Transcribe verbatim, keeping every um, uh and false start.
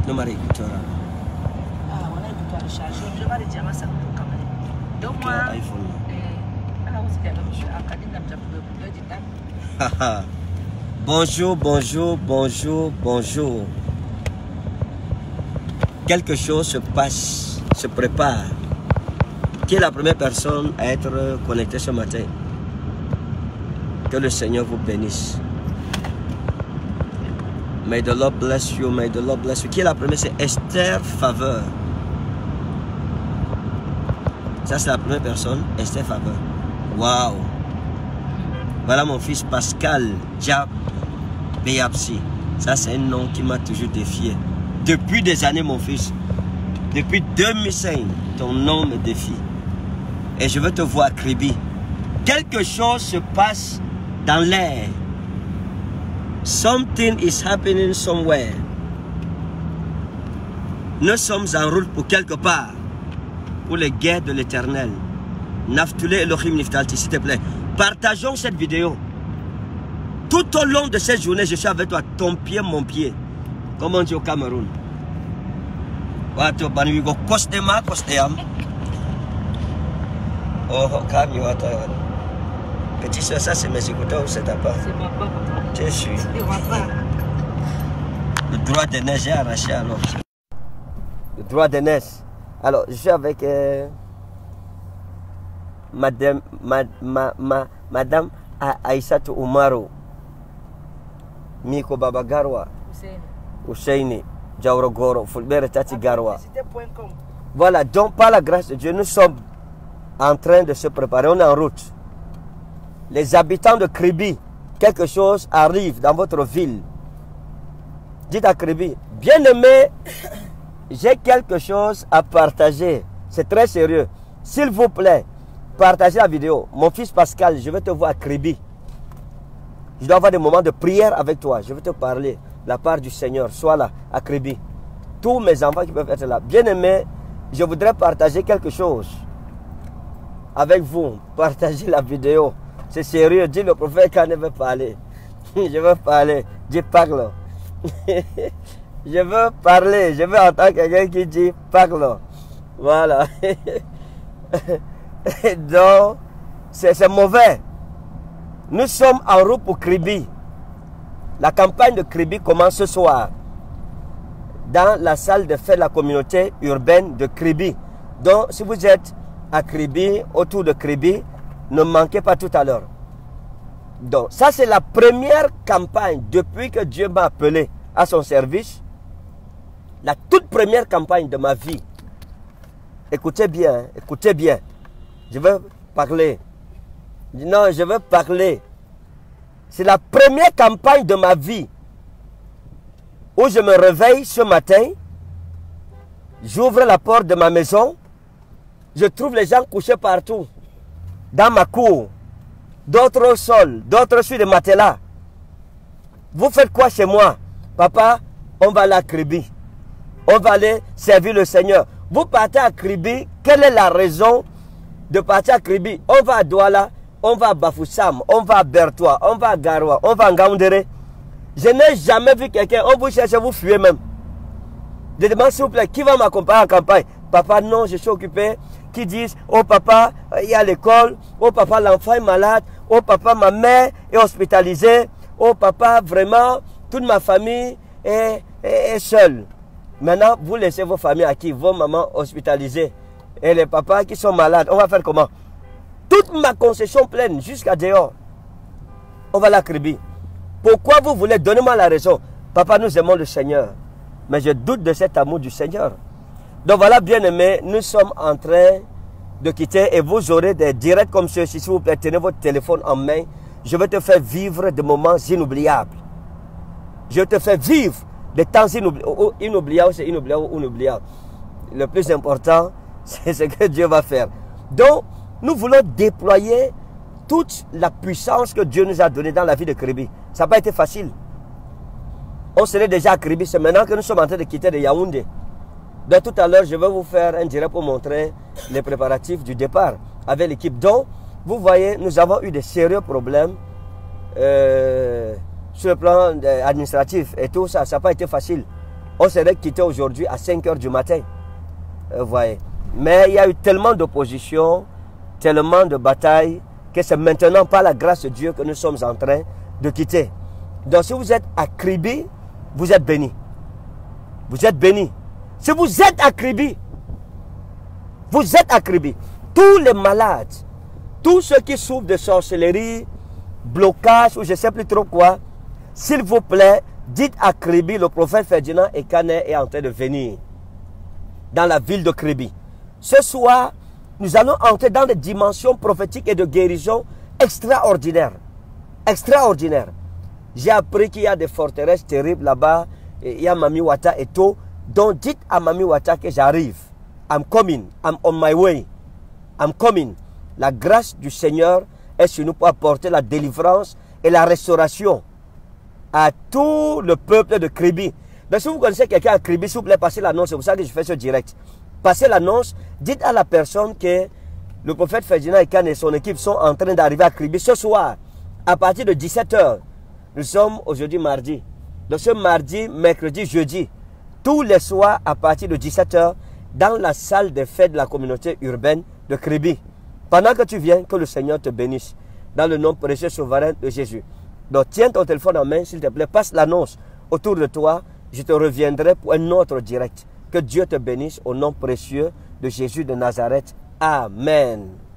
Ne m'a écouté. Ah, on a écouté le chargeur. Je vais le dire à ça pour quand même. Donc, moi, iPhone. Bonjour, bonjour, bonjour, bonjour. Quelque chose se passe, se prépare. Qui est la première personne à être connectée ce matin? Que le Seigneur vous bénisse. May the Lord bless you, may the Lord bless you. Qui est la première? C'est Esther Faveur. Ça, c'est la première personne, Esther Faveur. Waouh! Voilà mon fils Pascal Diab Béapsi. Ça, c'est un nom qui m'a toujours défié. Depuis des années, mon fils. Depuis deux mille cinq, ton nom me défie. Et je veux te voir, Kribi. Quelque chose se passe dans l'air. Something is happening somewhere. Nous sommes en route pour quelque part. Pour les guerres de l'éternel. Naftulé Elohim Niftalti, s'il te plaît. Partageons cette vidéo. Tout au long de cette journée, je suis avec toi. Ton pied, mon pied. Comme on dit au Cameroun. Kostema, Kostéam. Oh, calme, attends. Petit soeur, ça c'est mes écouteurs ou c'est ta part? C'est ma part. Je suis. C'est ma part. Le droit de neige est arraché alors. Le droit de neige. Alors, je suis avec euh, Madame, ma, ma, ma, Madame Aïssatou Oumarou, Miko Baba Garwa, Ousseini, Djaourogoro, Fulbert Tati Garwa. Voilà, donc par la grâce de Dieu, nous sommes en train de se préparer, on est en route. Les habitants de Kribi, quelque chose arrive dans votre ville. Dites à Kribi, bien-aimé, j'ai quelque chose à partager. C'est très sérieux. S'il vous plaît, partagez la vidéo. Mon fils Pascal, je vais te voir à Kribi. Je dois avoir des moments de prière avec toi. Je vais te parler. La part du Seigneur, sois là, à Kribi. Tous mes enfants qui peuvent être là. Bien-aimé, je voudrais partager quelque chose avec vous. Partagez la vidéo. C'est sérieux. Dis le prophète quand il veut parler. Je veux parler. Dis parle. Je veux parler. Je veux entendre quelqu'un qui dit parle. Voilà. Donc, c'est mauvais. Nous sommes en route pour Kribi. La campagne de Kribi commence ce soir. Dans la salle de fête de la communauté urbaine de Kribi. Donc, si vous êtes à Kribi, autour de Kribi, ne manquez pas tout à l'heure. Donc, ça c'est la première campagne depuis que Dieu m'a appelé à son service. La toute première campagne de ma vie. Écoutez bien, écoutez bien. Je veux parler. Non, je veux parler. C'est la première campagne de ma vie où je me réveille ce matin. J'ouvre la porte de ma maison. Je trouve les gens couchés partout. Dans ma cour. D'autres au sol. D'autres sur des matelas. Vous faites quoi chez moi? Papa, on va aller à Kribi. On va aller servir le Seigneur. Vous partez à Kribi. Quelle est la raison de partir à Kribi? On va à Douala. On va à Bafoussam. On va à Bertois. On va à Garoua. On va à Ngaoundéré. Je n'ai jamais vu quelqu'un. On vous cherche, vous fuyez même. Je demande s'il vous plaît, qui va m'accompagner en campagne? Papa, non, je suis occupé. Qui disent, oh papa, il est à l'école. Oh papa, l'enfant est malade. Oh papa, ma mère est hospitalisée. Oh papa, vraiment, toute ma famille est, est, est seule. Maintenant, vous laissez vos familles à qui? Vos mamans hospitalisées. Et les papas qui sont malades. On va faire comment? Toute ma concession pleine jusqu'à dehors. On va la Kribi. Pourquoi vous voulez? Donnez-moi la raison. Papa, nous aimons le Seigneur. Mais je doute de cet amour du Seigneur. Donc voilà, bien aimé, nous sommes en train de quitter et vous aurez des directs comme ceux-ci. S'il vous plaît, tenez votre téléphone en main. Je vais te faire vivre des moments inoubliables. Je te fais vivre des temps inoubliables. Inoubliables, c'est inoubliable ou inoubliable. Le plus important, c'est ce que Dieu va faire. Donc, nous voulons déployer toute la puissance que Dieu nous a donnée dans la vie de Kribi. Ça n'a pas été facile. On serait déjà à Kribi. C'est maintenant que nous sommes en train de quitter de Yaoundé. Donc tout à l'heure, je vais vous faire un direct pour montrer les préparatifs du départ avec l'équipe. Donc, vous voyez, nous avons eu de sérieux problèmes euh, sur le plan administratif et tout ça. Ça n'a pas été facile. on serait quitté aujourd'hui à cinq heures du matin. Vous voyez. Mais il y a eu tellement d'opposition, tellement de batailles, que c'est maintenant par la grâce de Dieu que nous sommes en train de quitter. Donc si vous êtes à Kribi, vous êtes bénis. Vous êtes bénis. Si vous êtes à Kribi, vous êtes à Kribi. Tous les malades, tous ceux qui souffrent de sorcellerie, blocage ou je ne sais plus trop quoi, s'il vous plaît, dites à Kribi, le prophète Ferdinand Ekane est en train de venir dans la ville de Kribi. Ce soir, nous allons entrer dans des dimensions prophétiques et de guérison extraordinaires. Extraordinaires. J'ai appris qu'il y a des forteresses terribles là-bas. Il y a Mami Wata et tout. Donc dites à Mami Wata que j'arrive. I'm coming. I'm on my way. I'm coming. La grâce du Seigneur est sur nous pour apporter la délivrance et la restauration à tout le peuple de Kribi. Donc si vous connaissez quelqu'un à Kribi, s'il vous plaît, passez l'annonce. C'est pour ça que je fais ce direct. Passez l'annonce. Dites à la personne que le prophète Ferdinand Ekane et son équipe sont en train d'arriver à Kribi ce soir à partir de dix-sept heures. Nous sommes aujourd'hui mardi. Donc ce mardi, mercredi, jeudi, tous les soirs à partir de dix-sept heures dans la salle des fêtes de la communauté urbaine de Kribi. Pendant que tu viens, que le Seigneur te bénisse dans le nom précieux souverain de Jésus. Donc tiens ton téléphone en main, s'il te plaît, passe l'annonce autour de toi. Je te reviendrai pour un autre direct. Que Dieu te bénisse au nom précieux de Jésus de Nazareth. Amen.